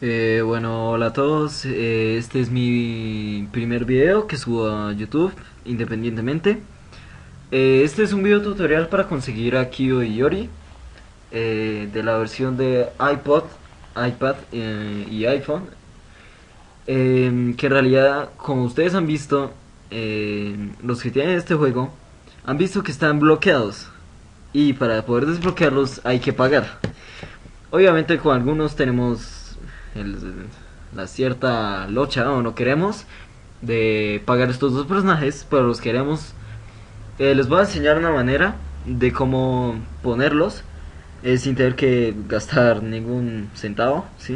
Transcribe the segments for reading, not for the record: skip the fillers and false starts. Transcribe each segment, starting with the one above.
Bueno, hola a todos. Este es mi primer video que subo a YouTube independientemente. Este es un video tutorial para conseguir a Kyo y Yori de la versión de iPad y iPhone. Que en realidad, como ustedes han visto, los que tienen este juego han visto que están bloqueados. Y para poder desbloquearlos hay que pagar. Obviamente con algunos tenemos el- la cierta locha o no queremos de pagar estos dos personajes, pero los queremos. Les voy a enseñar una manera de cómo ponerlos sin tener que gastar ningún centavo, ¿sí?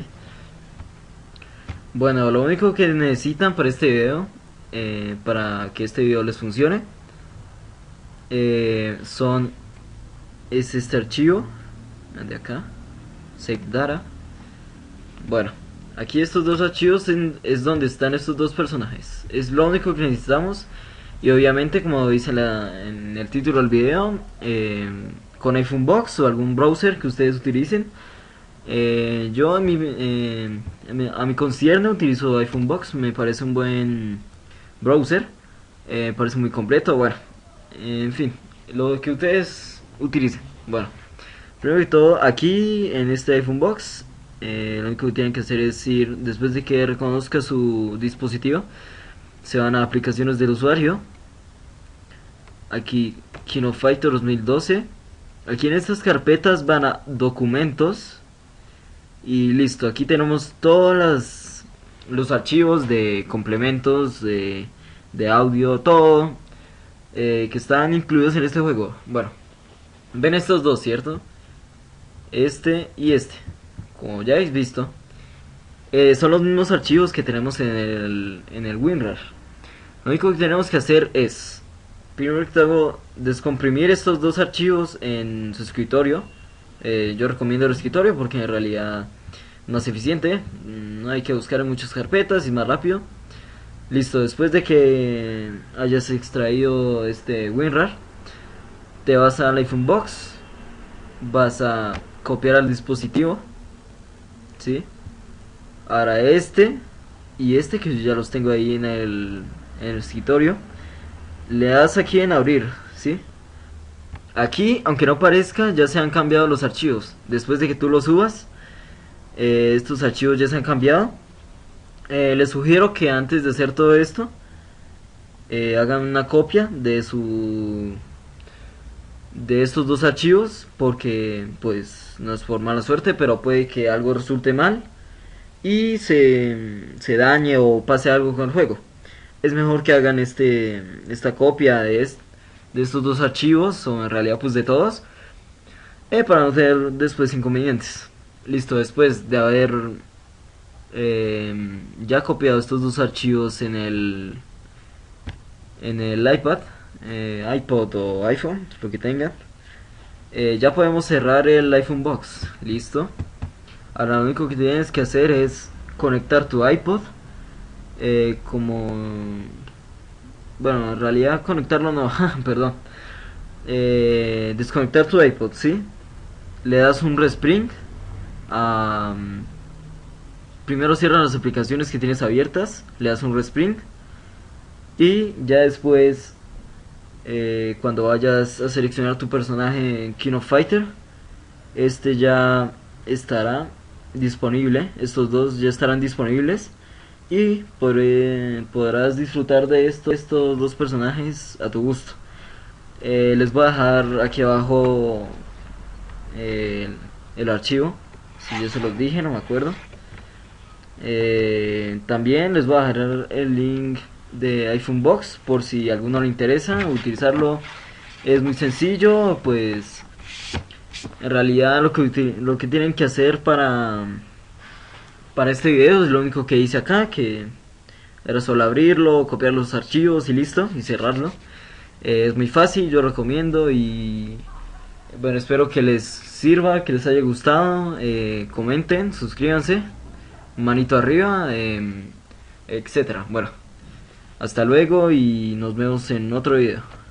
Bueno, lo único que necesitan para este video, para que este video les funcione, es este archivo de acá, Save Data. Bueno, aquí estos dos archivos es donde están estos dos personajes. Es lo único que necesitamos. Y obviamente, como dice en el título del video, con iPhone Box o algún browser que ustedes utilicen. Yo a mi concierne utilizo iPhone Box. Me parece un buen browser. Parece muy completo. Bueno, en fin, lo que ustedes utilicen. Bueno, primero que todo, aquí en este iPhone Box, lo único que tienen que hacer es ir, después de que reconozca su dispositivo, se van a aplicaciones del usuario. Aquí, Kino Fighter 2012. Aquí en estas carpetas van a documentos. Y listo, aquí tenemos todos los archivos de complementos, de audio, todo que están incluidos en este juego. Bueno, ven estos dos, ¿cierto? Este y este. Como ya habéis visto, son los mismos archivos que tenemos en el WinRAR. Lo único que tenemos que hacer es, primero que todo, descomprimir estos dos archivos en su escritorio. Yo recomiendo el escritorio porque en realidad más eficiente, no hay que buscar en muchas carpetas y más rápido. Listo, después de que hayas extraído este WinRAR, te vas al iPhone Box, vas a copiar al dispositivo, ¿sí? Ahora este y este que yo ya los tengo ahí en el escritorio, le das aquí en abrir, ¿sí? Aquí, aunque no parezca, ya se han cambiado los archivos. Después de que tú los subas, estos archivos ya se han cambiado. Les sugiero que antes de hacer todo esto, hagan una copia de estos dos archivos, porque pues no es por mala suerte, pero puede que algo resulte mal y se dañe o pase algo con el juego. Es mejor que hagan esta copia de estos dos archivos, o en realidad pues de todos, para no tener después inconvenientes. Listo, después de haber ya copiado estos dos archivos en el iPod o iPhone, lo que tengan, ya podemos cerrar el iPhone Box. Listo. Ahora lo único que tienes que hacer es conectar tu iPod, como, bueno, en realidad conectarlo no, perdón, desconectar tu iPod, ¿sí? Le das un respring a... Primero cierran las aplicaciones que tienes abiertas, le das un respring y ya después, cuando vayas a seleccionar tu personaje en King of Fighter, este ya estará disponible, estos dos ya estarán disponibles y podrás disfrutar de estos dos personajes a tu gusto. Les voy a dejar aquí abajo eh, el archivo, si yo se los dije, no me acuerdo. También les voy a dejar el link de iPhone Box por si a alguno le interesa utilizarlo. Es muy sencillo, pues en realidad lo que tienen que hacer para este video es lo único que hice acá, que era solo abrirlo, copiar los archivos y listo, y cerrarlo. Es muy fácil, yo recomiendo. Y bueno, espero que les sirva, que les haya gustado. Comenten, suscríbanse, manito arriba, etcétera. Bueno, hasta luego y nos vemos en otro video.